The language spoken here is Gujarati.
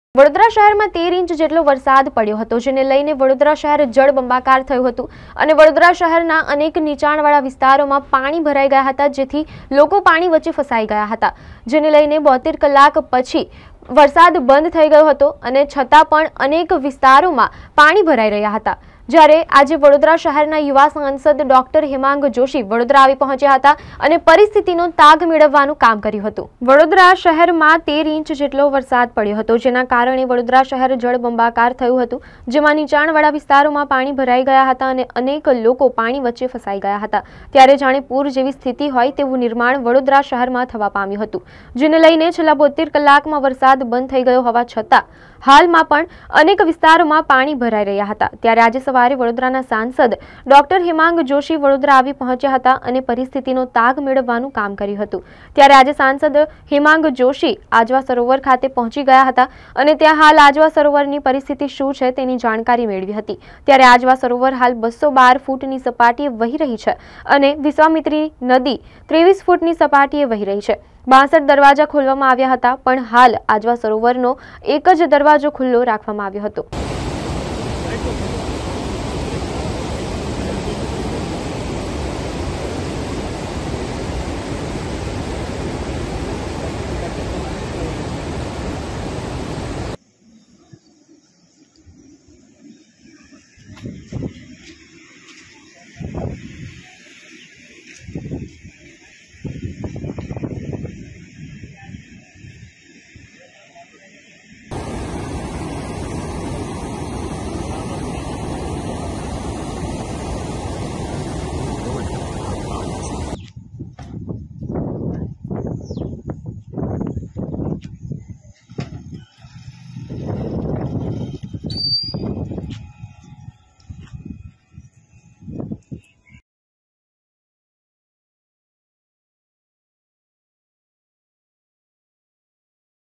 વડોદરા શહેરમાં 13 ઇંચ જેટલો વરસાદ પડ્યો હતો, જેને લઈને વડોદરા શહેર જળબંબાકાર થયું હતું અને વડોદરા શહેરના અનેક નીચાણવાળા વિસ્તારોમાં પાણી ભરાઈ ગયા હતા, જેથી લોકો પાણી વચ્ચે ફસાઈ ગયા હતા, જેને લઈને 72 કલાક પછી વરસાદ બંધ થઈ ગયો હતો અને છતાં પણ અનેક વિસ્તારોમાં પાણી ભરાઈ રહ્યા હતા। જ્યારે આજે વડોદરા શહેરના યુવા સાંસદ ડોક્ટર હેમાંગ જોશી વડોદરા આવી પહોંચ્યા હતા અને પરિસ્થિતિનો તાગ મેળવવાનું કામ કર્યું હતું। વડોદરા શહેરમાં 13 ઇંચ જેટલો વરસાદ પડ્યો હતો, જેના કારણે વડોદરા શહેર જળબંબાકાર થયું હતું, જેમાં નીચાણવાળા વિસ્તારોમાં પાણી ભરાઈ ગયા હતા અને અનેક લોકો પાણી વચ્ચે ફસાઈ ગયા હતા। ત્યારે જાણે પૂર જેવી સ્થિતિ હોય તેવું નિર્માણ વડોદરા શહેરમાં થવા પામ્યું હતું, જેને લઈને છેલ્લા 72 કલાકમાં વરસાદ બંધ થઈ ગયો હોવા છતાં હાલમાં પણ અનેક વિસ્તારોમાં પાણી ભરાઈ રહ્યા હતા। ત્યારે આજે સવારે વડોદરાના સાંસદ ડોક્ટર હેમાંગ જોશી વડોદરા આવી પહોંચ્યા હતા અને પરિસ્થિતિનો તાગ મેળવવાનું કામ કર્યું હતું। ત્યારે આજે સાંસદ હેમાંગ જોશી આજવા સરોવર ખાતે પહોંચી ગયા હતા અને ત્યાં હાલ આજવા સરોવરની પરિસ્થિતિ શું છે તેની જાણકારી મેળવી હતી। ત્યારે આજવા સરોવર હાલ 212 ફૂટની સપાટીએ વહી રહી છે અને વિશ્વામિત્રી નદી 23 ફૂટની સપાટીએ વહી રહી છે। 62 દરવાજા ખોલવામાં આવ્યા હતા, પણ હાલ આજવા સરોવરનો એક જ દરવાજો ખુલ્લો રાખવામાં આવ્યો હતો।